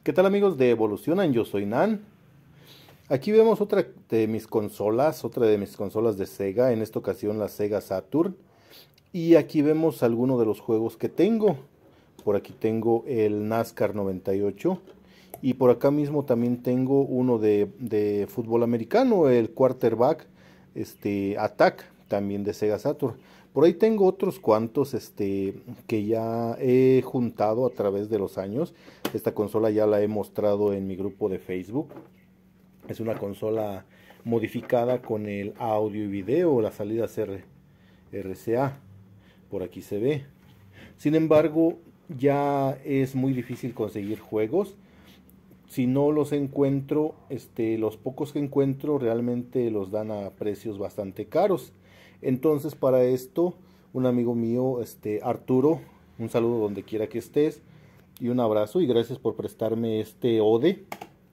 ¿Qué tal amigos de Evolucionan? Yo soy Nan. Aquí vemos otra de mis consolas de Sega, en esta ocasión la Sega Saturn. Y aquí vemos algunos de los juegos que tengo. Por aquí tengo el NASCAR 98. Y por acá mismo también tengo uno de fútbol americano, el Quarterback Attack, también de Sega Saturn. Por ahí tengo otros cuantos que ya he juntado a través de los años. Esta consola ya la he mostrado en mi grupo de Facebook. Es una consola modificada con el audio y video, las salidas RCA. Por aquí se ve. Sin embargo, ya es muy difícil conseguir juegos. Si no los encuentro, los pocos que encuentro realmente los dan a precios bastante caros. Entonces para esto, un amigo mío, Arturo, un saludo donde quiera que estés y un abrazo y gracias por prestarme este ODE.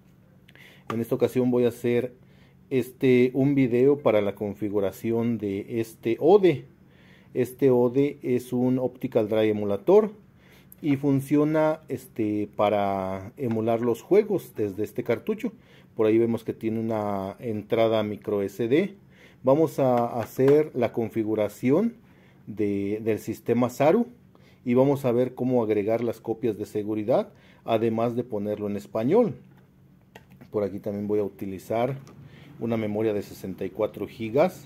En esta ocasión voy a hacer un video para la configuración de este ODE. Este ODE es un Optical Drive Emulator y funciona para emular los juegos desde este cartucho. Por ahí vemos que tiene una entrada micro SD. Vamos a hacer la configuración del sistema SARU y vamos a ver cómo agregar las copias de seguridad, además de ponerlo en español. Por aquí también voy a utilizar una memoria de 64 gigas,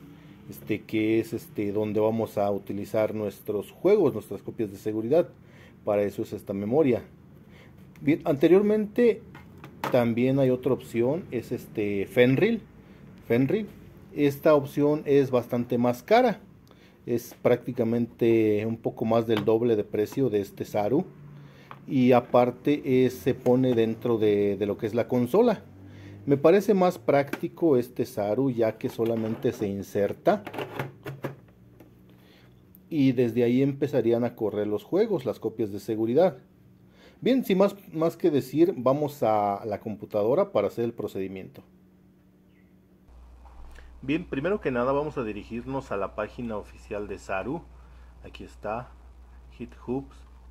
que es donde vamos a utilizar nuestros juegos, nuestras copias de seguridad. Para eso es esta memoria. Bien, anteriormente también hay otra opción, es Fenrir. Esta opción es bastante más cara, es prácticamente un poco más del doble de precio de este SARU y aparte se pone dentro de lo que es la consola. Me parece más práctico este SARU, ya que solamente se inserta y desde ahí empezarían a correr los juegos, las copias de seguridad. Bien, sin más que decir, vamos a la computadora para hacer el procedimiento. Bien, primero que nada vamos a dirigirnos a la página oficial de SARU. Aquí está, GitHub.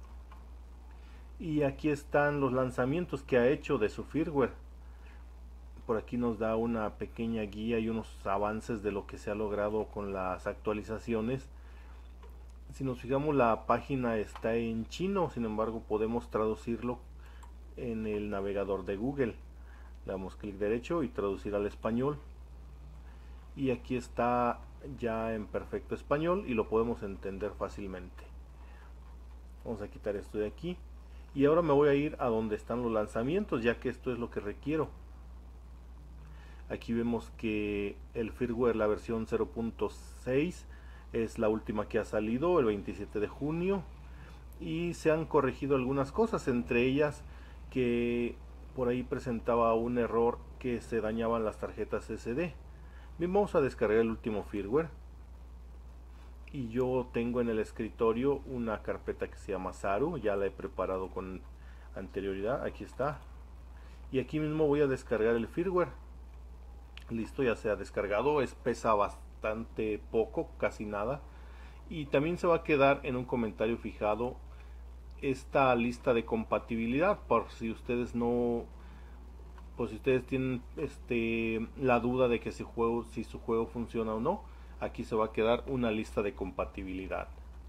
Y aquí están los lanzamientos que ha hecho de su firmware. Por aquí nos da una pequeña guía y unos avances de lo que se ha logrado con las actualizaciones. Si nos fijamos, la página está en chino, sin embargo podemos traducirlo en el navegador de Google. Le damos clic derecho y traducir al español. Y aquí está ya en perfecto español y lo podemos entender fácilmente. Vamos a quitar esto de aquí. Y ahora me voy a ir a donde están los lanzamientos, ya que esto es lo que requiero. Aquí vemos que el firmware, la versión 0.6, es la última que ha salido el 27 de junio. Y se han corregido algunas cosas, entre ellas que por ahí presentaba un error que se dañaban las tarjetas SD. Bien, vamos a descargar el último firmware. Y yo tengo en el escritorio una carpeta que se llama SARU, ya la he preparado con anterioridad, aquí está. Y aquí mismo voy a descargar el firmware. Listo, ya se ha descargado, pesa bastante poco, casi nada. Y también se va a quedar en un comentario fijado esta lista de compatibilidad, por si ustedes pues si ustedes tienen la duda de que si su juego funciona o no, aquí se va a quedar una lista de compatibilidad.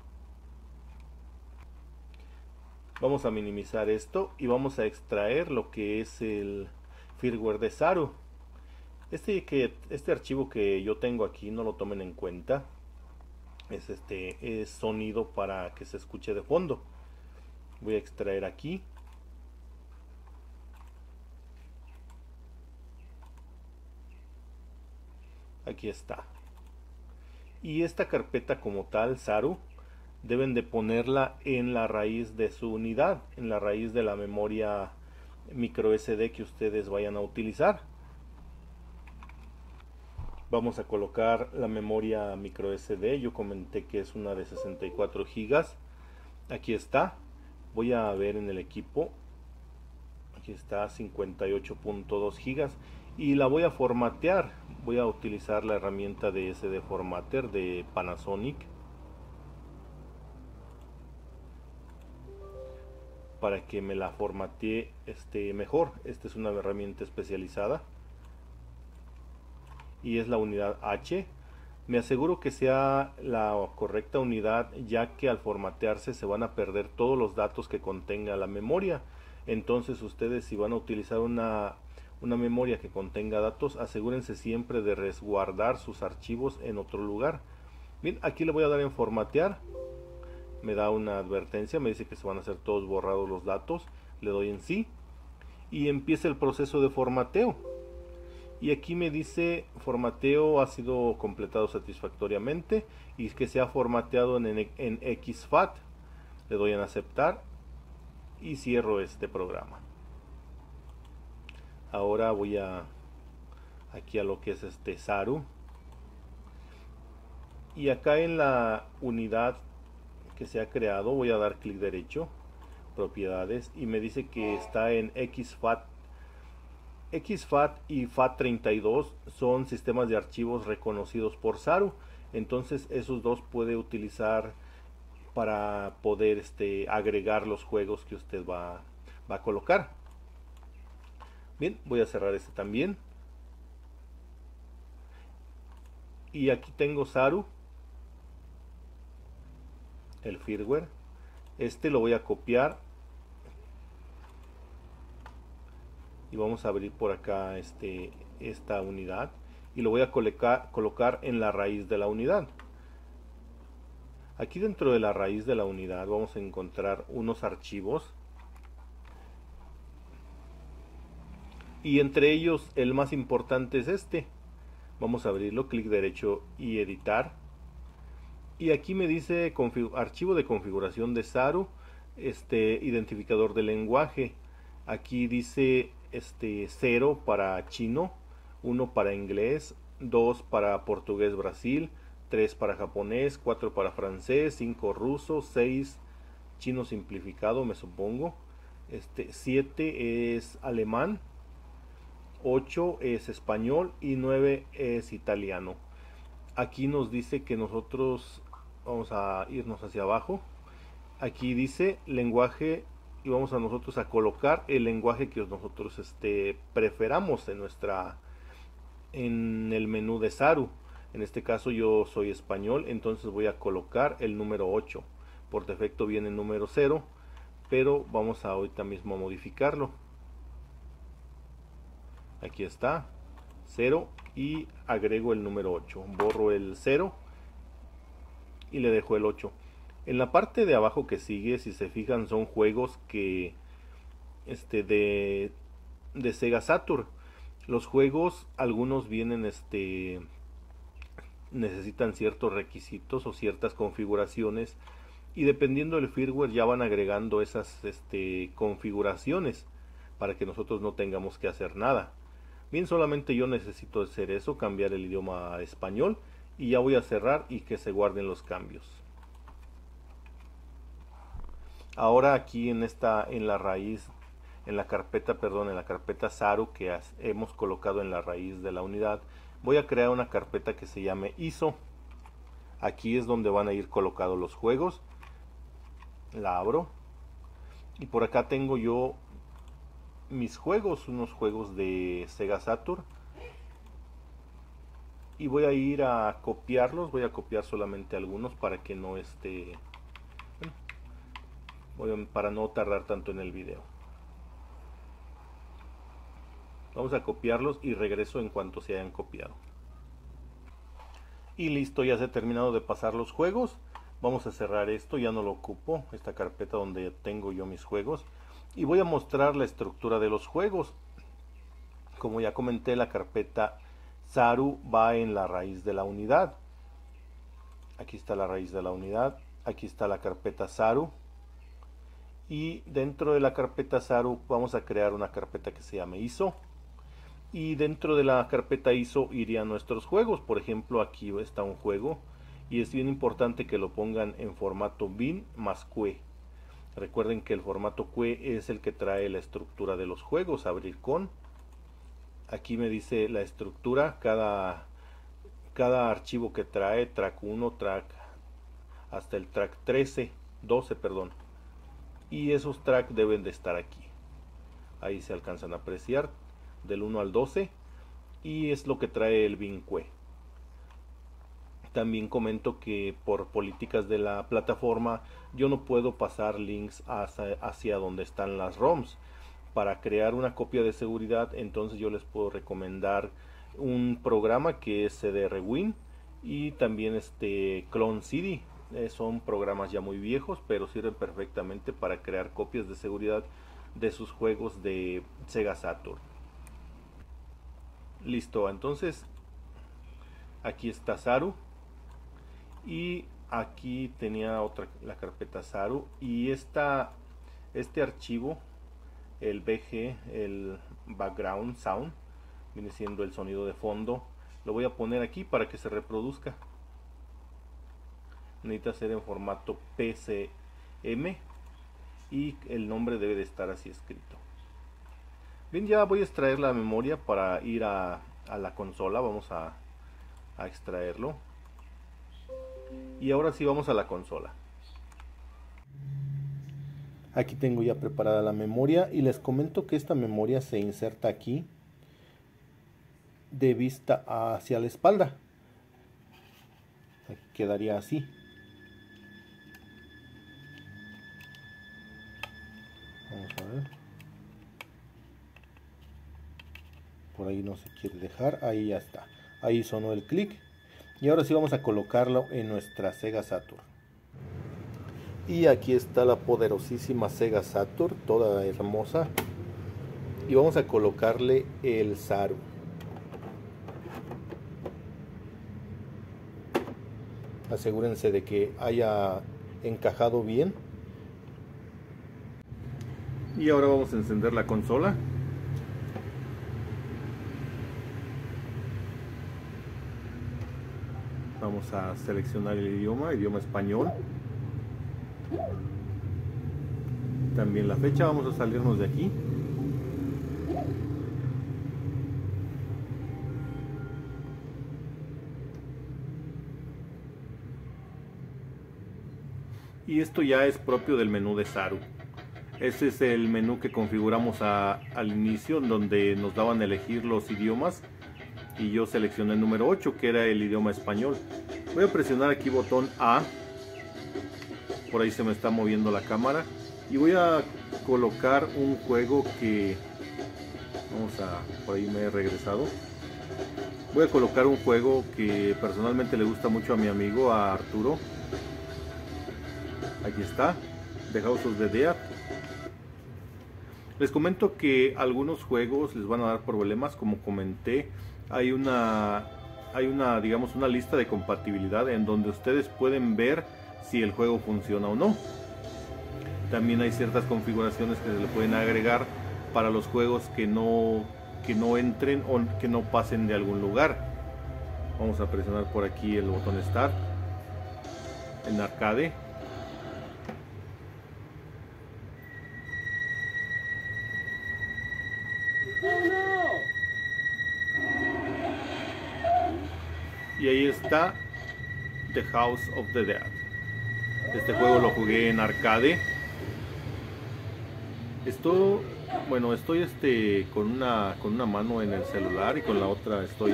Vamos a minimizar esto y vamos a extraer lo que es el firmware de SARU. Este archivo que yo tengo aquí, no lo tomen en cuenta, es sonido para que se escuche de fondo. Voy a extraer aquí. Aquí está. Y esta carpeta como tal, SARU, deben de ponerla en la raíz de su unidad, en la raíz de la memoria micro SD que ustedes vayan a utilizar. Vamos a colocar la memoria micro SD, yo comenté que es una de 64 gigas. Aquí está, voy a ver en el equipo, aquí está 58.2 gigas y la voy a formatear. Voy a utilizar la herramienta de SD Formatter de Panasonic para que me la formatee mejor. Esta es una herramienta especializada y es la unidad H. Me aseguro que sea la correcta unidad, ya que al formatearse se van a perder todos los datos que contenga la memoria. Entonces ustedes, si van a utilizar una memoria que contenga datos, asegúrense siempre de resguardar sus archivos en otro lugar. Bien, aquí le voy a dar en formatear. Me da una advertencia, me dice que se van a hacer todos borrados los datos. Le doy en sí y empieza el proceso de formateo. Y aquí me dice formateo ha sido completado satisfactoriamente y que se ha formateado en XFAT. Le doy en aceptar y cierro este programa. Ahora voy aquí a lo que es Saru, y acá en la unidad que se ha creado voy a dar clic derecho, propiedades, y me dice que está en XFAT. XFAT y FAT32 son sistemas de archivos reconocidos por Saru, entonces esos dos puede utilizar para poder agregar los juegos que usted va a colocar. Bien, voy a cerrar este también. Y aquí tengo Saru, el firmware. Lo voy a copiar y vamos a abrir por acá esta unidad y lo voy a colocar en la raíz de la unidad. Aquí dentro de la raíz de la unidad vamos a encontrar unos archivos y entre ellos el más importante es este. Vamos a abrirlo, clic derecho y editar, y aquí me dice archivo de configuración de Saru, identificador de lenguaje. Aquí dice 0 para chino, 1 para inglés, 2 para portugués Brasil, 3 para japonés, 4 para francés, 5 ruso, 6 chino simplificado, me supongo, 7 es alemán, 8 es español y 9 es italiano. Aquí nos dice que nosotros vamos a irnos hacia abajo. Aquí dice lenguaje y vamos a nosotros a colocar el lenguaje que nosotros preferamos en el menú de Saru. En este caso yo soy español, entonces voy a colocar el número 8. Por defecto viene el número 0, pero vamos a ahorita mismo a modificarlo. Aquí está 0 y agrego el número 8. Borro el 0 y le dejo el 8. En la parte de abajo que sigue, si se fijan, son juegos que de Sega Saturn. Los juegos, algunos vienen necesitan ciertos requisitos o ciertas configuraciones, y dependiendo del firmware ya van agregando esas configuraciones para que nosotros no tengamos que hacer nada. Bien, solamente yo necesito hacer eso, cambiar el idioma a español, y ya voy a cerrar y que se guarden los cambios. Ahora aquí en la raíz, en la carpeta Saru que hemos colocado en la raíz de la unidad, voy a crear una carpeta que se llame ISO. Aquí es donde van a ir colocados los juegos. La abro y por acá tengo yo mis juegos, unos juegos de Sega Saturn, y voy a ir a copiarlos. Voy a copiar solamente algunos para que no para no tardar tanto en el video. Vamos a copiarlos y regreso en cuanto se hayan copiado. Y listo, ya se ha terminado de pasar los juegos. Vamos a cerrar esto, ya no lo ocupo, esta carpeta donde tengo yo mis juegos, y voy a mostrar la estructura de los juegos. Como ya comenté, la carpeta Saru va en la raíz de la unidad. Aquí está la raíz de la unidad, aquí está la carpeta Saru, y dentro de la carpeta Saru vamos a crear una carpeta que se llame ISO, y dentro de la carpeta ISO irían nuestros juegos. Por ejemplo, aquí está un juego y es bien importante que lo pongan en formato bin más QE. Recuerden que el formato QE es el que trae la estructura de los juegos. Abrir con, aquí me dice la estructura, cada archivo que trae, track 1, track hasta el track 12, perdón. y esos tracks deben de estar aquí. Ahí se alcanzan a apreciar del 1 al 12 y es lo que trae el Vinque. También comento que por políticas de la plataforma yo no puedo pasar links hacia donde están las ROMs. Para crear una copia de seguridad, entonces yo les puedo recomendar un programa que es cdrwin y también Clone CD. Son programas ya muy viejos, pero sirven perfectamente para crear copias de seguridad de sus juegos de Sega Saturn. Listo, entonces aquí está Zaru y aquí tenía la carpeta Zaru, y este archivo, el BG, el background sound, viene siendo el sonido de fondo, lo voy a poner aquí para que se reproduzca. Necesita ser en formato PCM y el nombre debe de estar así escrito. Bien, ya voy a extraer la memoria para ir a la consola. Vamos a extraerlo. Y ahora sí vamos a la consola. Aquí tengo ya preparada la memoria y les comento que esta memoria se inserta aquí de vista hacia la espalda. Aquí quedaría así. Vamos a ver. Por ahí no se quiere dejar. Ahí ya está. Ahí sonó el clic. Y ahora sí vamos a colocarlo en nuestra Sega Saturn. Y aquí está la poderosísima Sega Saturn, toda hermosa. Y vamos a colocarle el Zaru. Asegúrense de que haya encajado bien. Y ahora vamos a encender la consola. Vamos a seleccionar el idioma español. También la fecha, vamos a salirnos de aquí. Y esto ya es propio del menú de Zaru. Este es el menú que configuramos al inicio, donde nos daban a elegir los idiomas. Y yo seleccioné el número 8, que era el idioma español. Voy a presionar aquí botón A. Por ahí se me está moviendo la cámara. Y voy a colocar un juego que... por ahí me he regresado. Voy a colocar un juego que personalmente le gusta mucho a mi amigo, a Arturo. Aquí está, The House of the Dead. Les comento que algunos juegos les van a dar problemas, como comenté. Hay una digamos una lista de compatibilidad en donde ustedes pueden ver si el juego funciona o no. También hay ciertas configuraciones que se le pueden agregar para los juegos que no entren o que no pasen de algún lugar. Vamos a presionar por aquí el botón Start en arcade. Y ahí está The House of the Dead. Este juego lo jugué en arcade. Estoy con una mano en el celular y con la otra estoy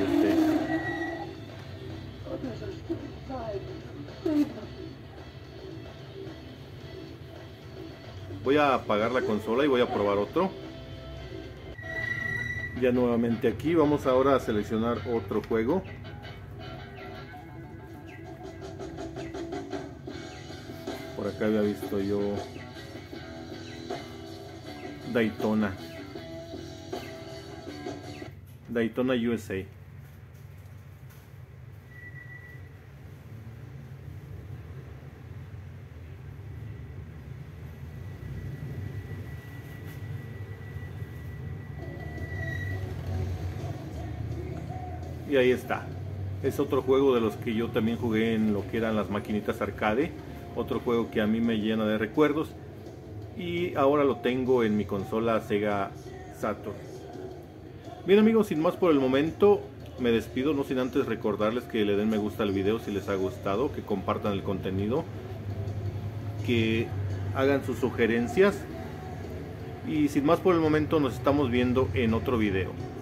Voy a apagar la consola y voy a probar otro. Ya nuevamente aquí, vamos ahora a seleccionar otro juego. Por acá había visto yo Daytona USA. Y ahí está. Es otro juego de los que yo también jugué en lo que eran las maquinitas arcade. Otro juego que a mí me llena de recuerdos. Y ahora lo tengo en mi consola Sega Saturn. Bien amigos, sin más por el momento, me despido, no sin antes recordarles que le den me gusta al video si les ha gustado, que compartan el contenido, que hagan sus sugerencias. Y sin más por el momento, nos estamos viendo en otro video.